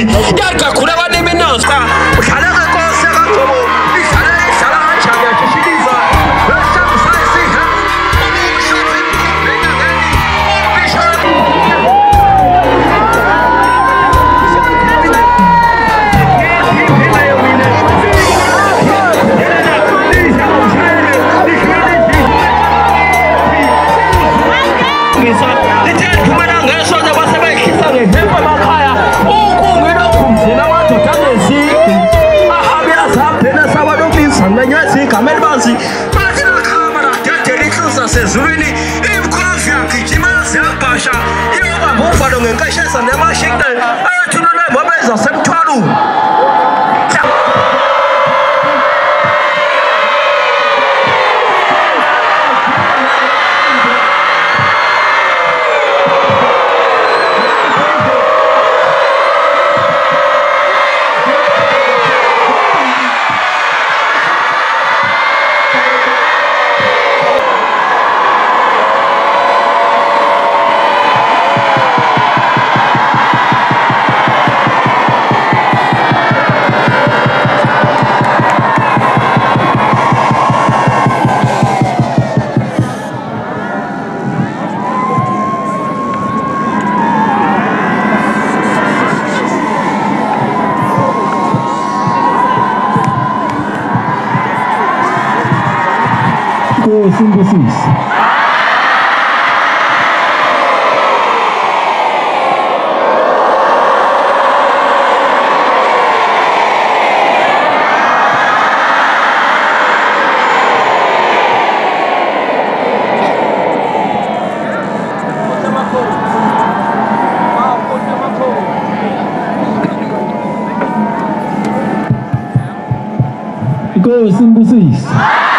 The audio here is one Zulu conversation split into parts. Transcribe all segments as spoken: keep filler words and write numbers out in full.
Mzansi yaqakhula abanimi naska uhlala ngenkosi kaJobo ihlala ihlala kanjani yashishiliza sezulwini imkhosi yagijima siyabhasha iyoba nguvalo ngenkashesa nemashikte ayathulula emabeza semthwalu Synthesis. Go synthesis.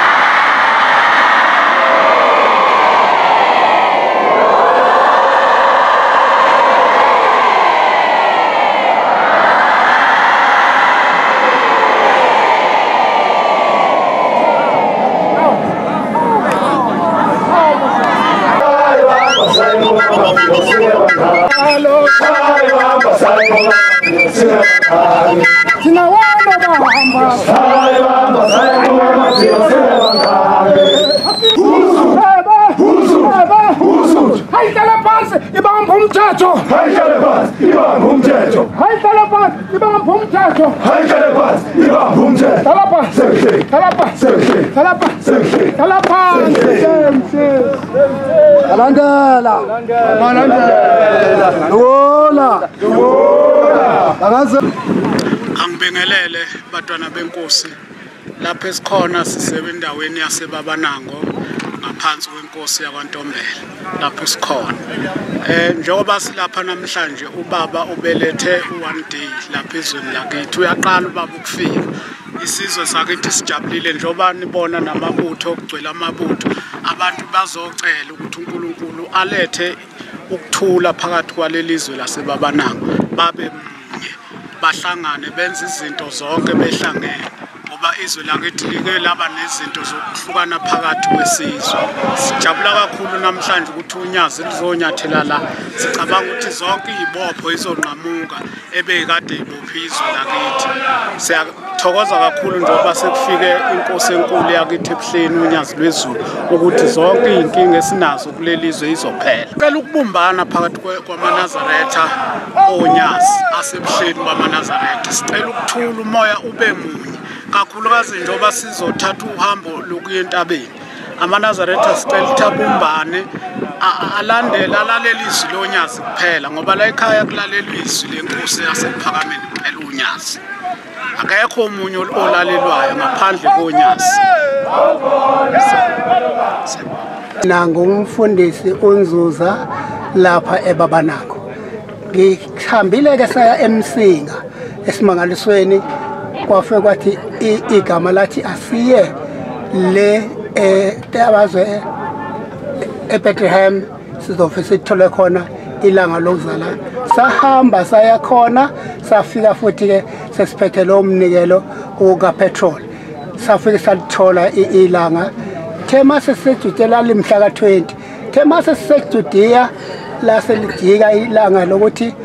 Alandela Alandela Wola Wola Angibingelele batwana benkosi lapha esikhona sisebendaweni yaseBabanango ngaphansi kwenkosi yakwaNtombela lapha esikhona eh njengoba silapha namhlanje ubaba ubelethe one day lapha ezweni lakithi uyaqala ubaba ukufika isizwe sakithi sijabulile njengoba nibona namabutho okugcwela amabutho abantu bazocela ukuthi uNkulunkulu alethe ukuthula phakathi kwalelizwe laseBabanango babe munye bahlangane benze izinto zonke behlangene ngoba izwe lakithi like laba nezinto zokuhlukana phakathi kwesizwe sijabula kakhulu namhlanje ukuthi unyazi lizonyathela la sicabanga ukuthi zonke izibopho izonqamuka ebekade ibophizwe lakithi siyathokoza kakhulu njengoba sekufike inkosi enkulu yakithi ebuhleni unyazi lwezulu ukuthi zonke izinkinga esinazo kulelizwe izophela cela ukubumbana phakathi kwamaNazaretha onyazi asebuhleni bamaNazaretha sicela ukuthula umoya ube munye kakhulukazi njengoba sizothatha uhambo lokuya entabeni amaNazaretha sicela uthabumbane alandela lalelizwi lonyazi kuphela ngoba la ekhaya kulalelwa izwi lenkosi yasephakameni kuphela unyazi akekho umunye olalelwayo ngaphandle konyazi nangu umfundisi uNzuza lapha eBabanango ngihambile ke saya eMsinga esimangalisweni kwafe kwathi igama lathi asiye le abazwe eBethlehem sizofisa sithole khona ilanga lokuzala sahamba saya khona safika futhi ke sesiphethe lo mnikelo uka petrol safika salithola ilanga thema sesejutela limhla ka twenty thema sesejudea la selidika ilanga lokuthi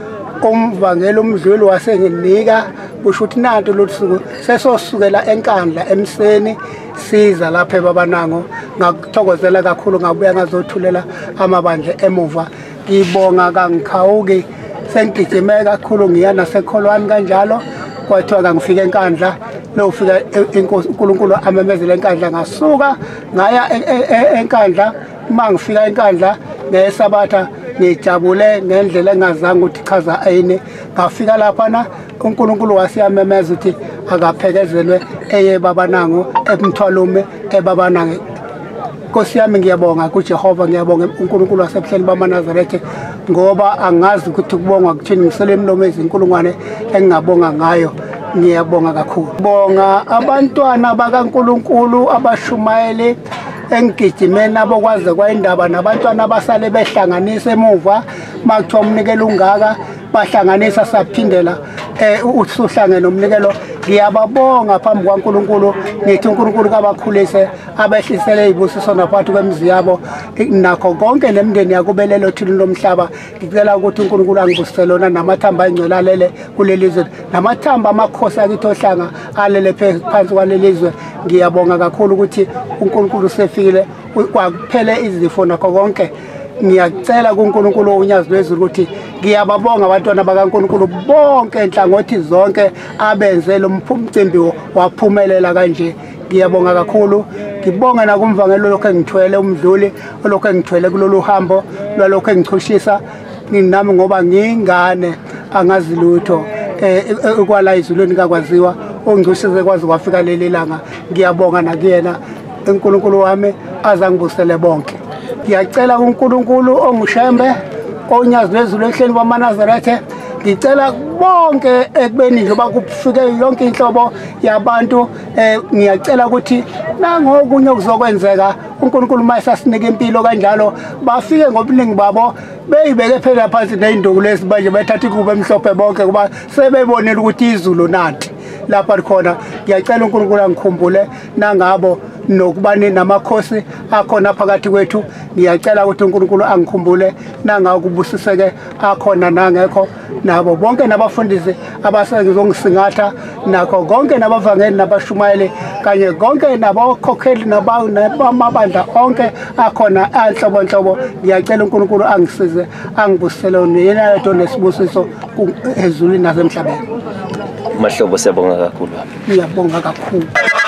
umvangelo umdluli wasenginika kusho ukuthi nanto losuku sesosukela enkandla emseni siza lapha eBabanango ngakuthokozela kakhulu ngabuya ngazothulela amabandla emuva ngibonga kangikhawuki sengigijime kakhulu ngiya nasekholwani kanjalo kwathiwa ngangifika enkandla lofika inkosi uNkulunkulu amemezela enkandla ngasuka ngaya enkandla mangifika enkandla ngesabatha ngijabule ngendlela engazange ukuthi chaza ayini ngafika lapha na uNkulunkulu wasiyamemeza ukuthi akaphekezelwe eye Babanango emthwalume eBabanango. Nkosi yami ngiyabonga kuJehova ngiyabonga uNkulunkulu wasebuhleni bamaNazaretha ngoba angazi ukuthi kubongwa kuthini ngisele emlomo ezinkulungwane engingabonga ngayo ngiyabonga kakhulu. Bonga abantwana bakaNkulunkulu abashumayeli engigijimeni abokwaze kwayindaba nabantwana basale behlanganisa emuva makuthiwa umnikelo ungaka bahlanganisa saphindela eh usuhlangene nomnikelo ngiyababonga phambi kwaNkulunkulu ngithi uNkulunkulu kabakhulise abehlisele izibusiso naphakathi kwemizi yabo nakho konke nemndeni yakubelelo thini lomhlaba ngicela ukuthi uNkulunkulu angibusisele lona namathamba ayingcolalele kulelizwe namathamba amakhosi akithohlanga alele phansi kwalelizwe ngiyabonga kakhulu ukuthi uNkulunkulu sefikile kwakuphele izifo nakho konke ngiyacela kuNkulunkulu unyazi lwezulu ukuthi ngiyababonga abantwana bakaNkulunkulu bonke enhlangothi zonke abenze lo mcimbi waphumelela kanje ngiyabonga kakhulu ngibonga nakumvangelo lokho engithwele umdluli olokho engithwele kulolu hambo lwalokho engichushisa nginami ngoba ngingane angazi lutho ekwala izulweni kakwaziwa ongcushise kwazi kwafika leli langa ngiyabonga nakuyena uNkulunkulu wami azangibusele bonke ngiyacela uNkulunkulu ongushembe onyazi lwezulu ehleni kwamaNazaretha ngicela bonke ekubeni njengoba kufike yonke inhlobo yabantu ngiyacela ukuthi nangokunye okuzokwenzeka uNkulunkulu mayesasinika impilo kanjalo bafike ngobuningi babo beyibeke phela phansi neinduku lesi manje bethatha ikube emhlophe bonke kuba sebebonela ukuthi izulu nathi lapha likhona ngiyacela uNkulunkulu angikhumbule nangabo nokubani namakhosi akhona phakathi kwethu ngiyacela ukuthi uNkulunkulu angikhumbule nangakubusiseke akhona nangekho nabo bonke nabafundisi abasengizongisingatha nakho konke nabavangeli nabashumayeli kanye konke nabakhokheli nabamabandla onke akhona anhlobo nhlobo ngiyacela uNkulunkulu angisize angibusisele yena yedwa nesibusiso ezulwini nasemhlabeni. Mahlobo siyabonga kakhulu. Ngiyabonga kakhulu.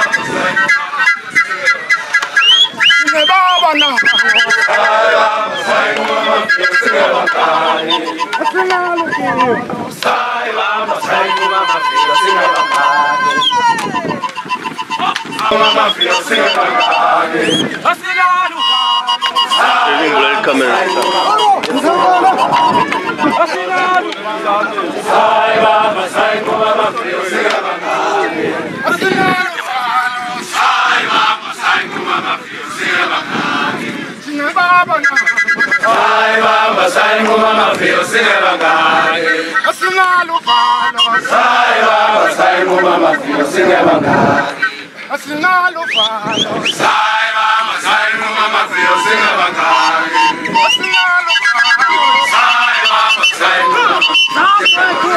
Sai baba sai ngoma mafio singabangani asinalo falo sai baba sai ngoma mafio singabangani asinalo falo sai baba sai ngoma mafio singabangani asinalo falo sai baba sai ngoma asinalo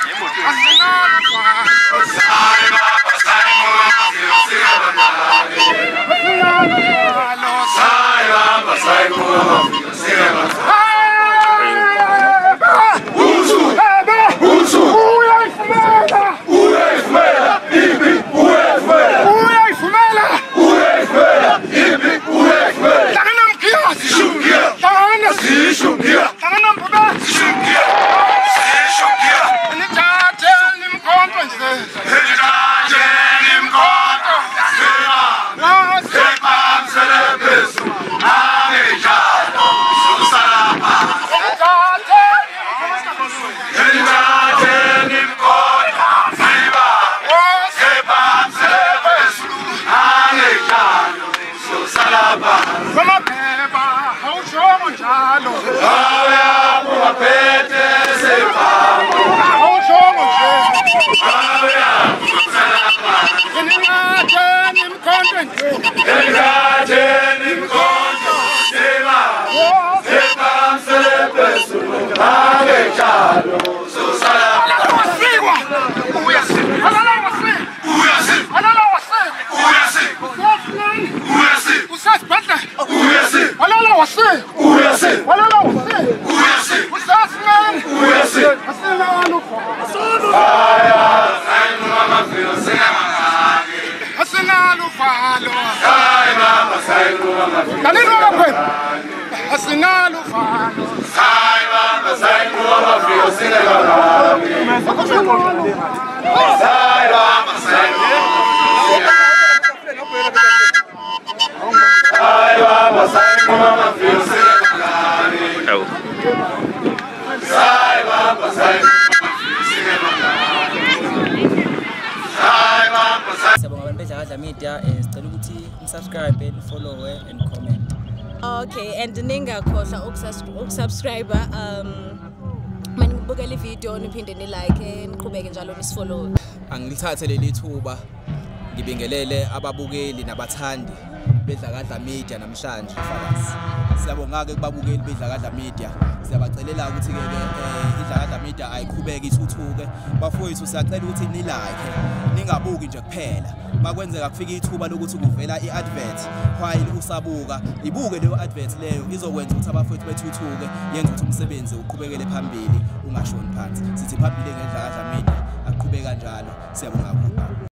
falo sai baba sai ngoma mafio singabangani asinalo falo sai baba sai ngoma Sim. Media is sicela ukuthi subscribe and follow and comment. Okay, and ningakhohlwa ukusubscribe um manje ngibukela ivideo niphinde ni like niqhubeke njalo nisifollow. Angilithathe leli thuba ngibingelele ababukeli nabathandi bedlakadla media namhlanje mfakazi. Siyabonga ke kubabukeli bedlakadla media. Siyabacelela ukuthi ke idlakadla media ayiqhubeke ithuthuke. Bafowethu siyacela ukuthi ni like ningabuki nje kuphela. Makwenzeka kufika ithuba lokuthi kuvela iadvert while usabuka ibuke leyo advert leyo izokwenza ukuthi abafowethu bethuthuke yenza ukuthi umsebenzi uqhubekele phambili ungashoni phansi. Sithi phambili ngendlakadla media aqhubeka kanjalo. Siyabonga kakhulu.